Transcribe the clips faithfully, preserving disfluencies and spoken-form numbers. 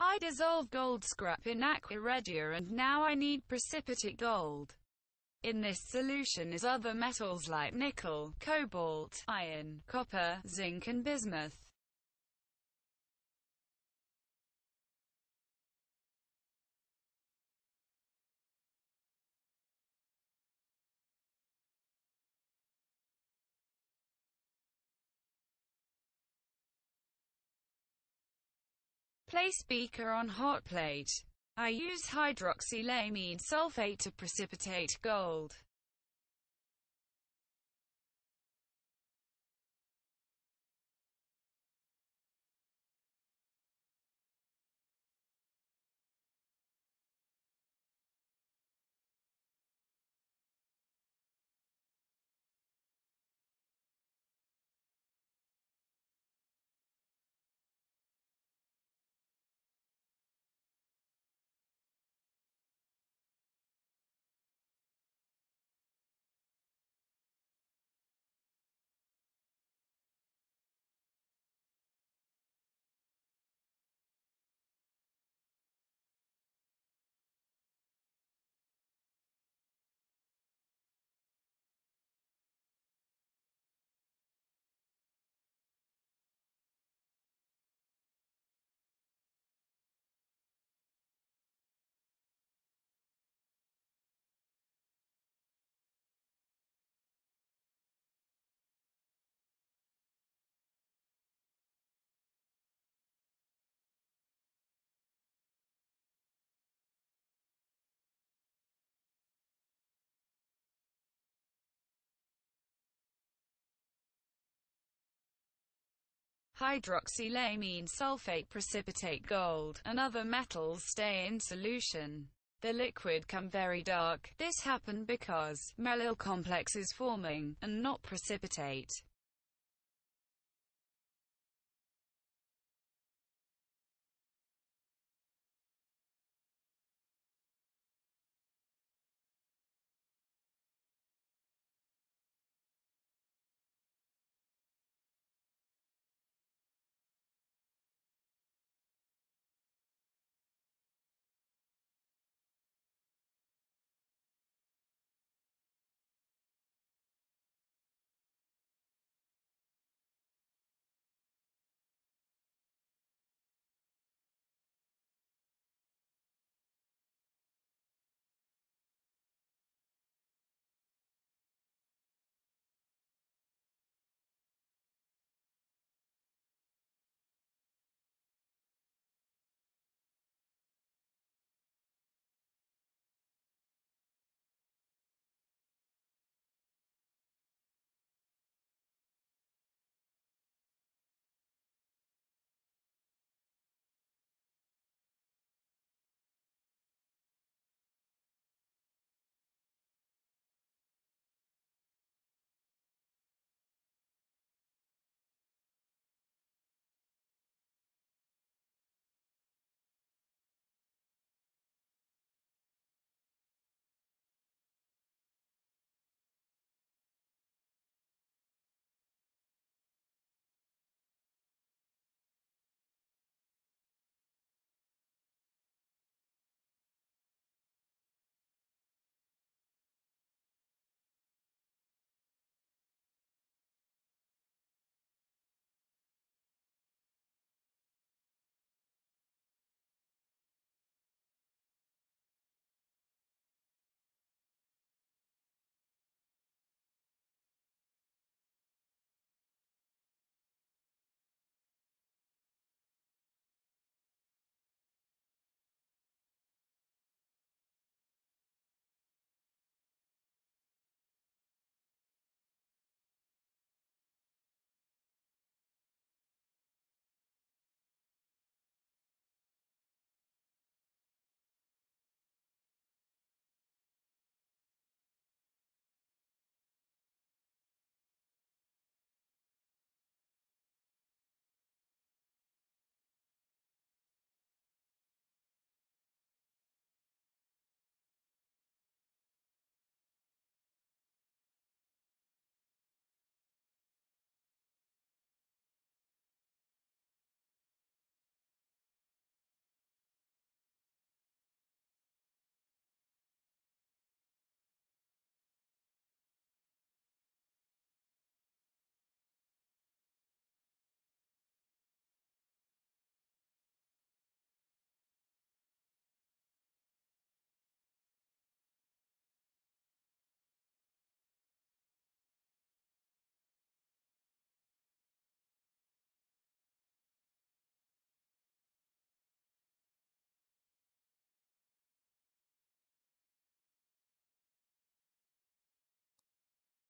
I dissolve gold scrap in aqua regia and now I need precipitate gold. In this solution is other metals like nickel, cobalt, iron, copper, zinc and bismuth. Place beaker on hot plate. I use hydroxylamine sulfate to precipitate gold. Hydroxylamine sulfate precipitate gold, and other metals stay in solution. The liquid come very dark. This happened because metal complex is forming, and not precipitate.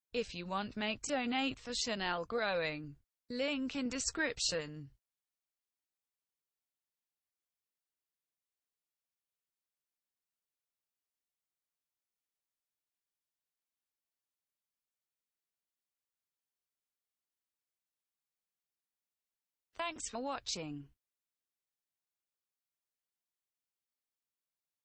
If you want make donate for Chanel growing. Link in description. Thanks for watching.